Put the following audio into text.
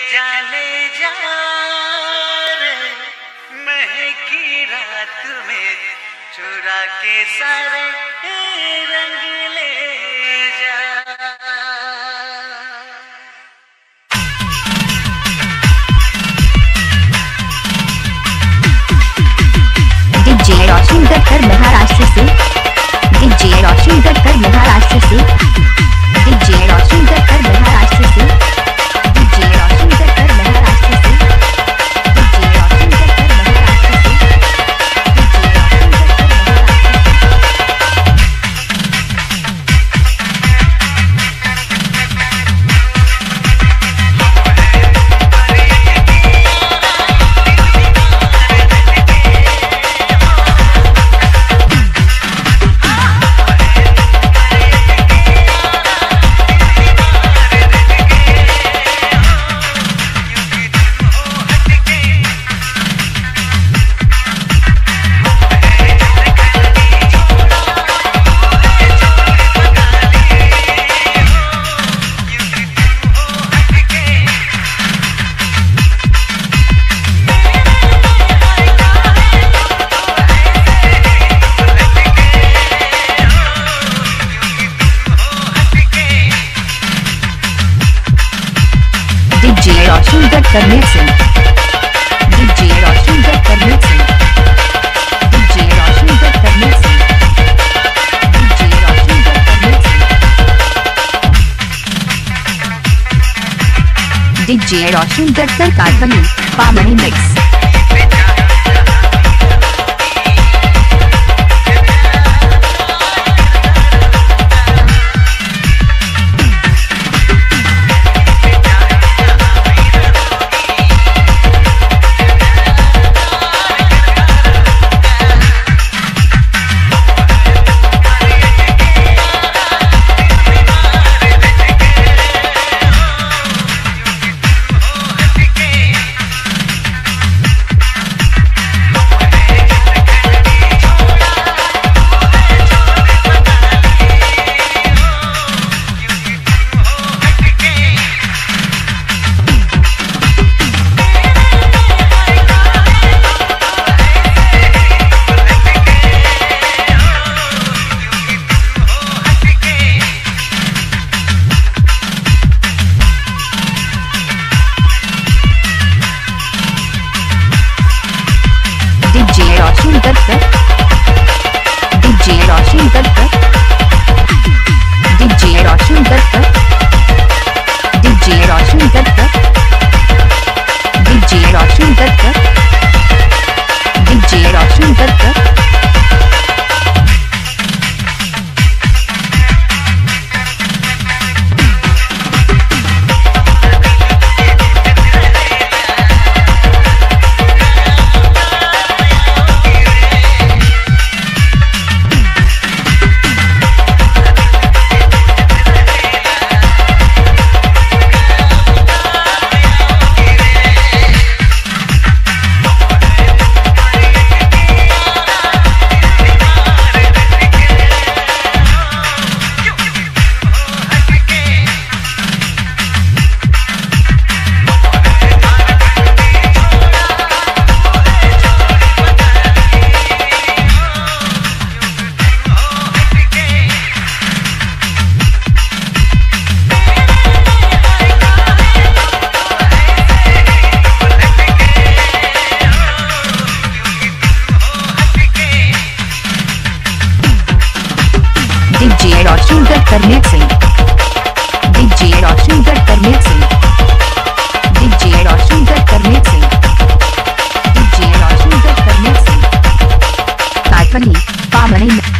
जाने जा रे महकी रात में चुरा के सारे रंग ले जा। डीजे रोशन गढ़कर महाराष्ट्र से, डीजे रोशन गढ़कर महाराष्ट्र से, डीजे रोशन गढ़कर महाराष्ट्र से, डीजे रोशन गढ़कर महाराष्ट्र से, डीजे रोशन गढ़कर महाराष्ट्र से, DJ Roshan Gadkar mixing, DJ Roshan Gadkar mixing, DJ Roshan Gadkar mixing, DJ Roshan Gadkar mixing, DJ Roshan Gadkar कारखानी पामणी mix. DJ Roshan Gadkar, DJ Roshan Gadkar, DJ Roshan Gadkar, DJ Roshan Gadkar, DJ Roshan Gadkar, DJ Roshan Gadkar. DJ Roshan Gadkar mixing, DJ Roshan Gadkar mixing, DJ Roshan Gadkar mixing, DJ Roshan Gadkar mixing, कारखानी पामणी।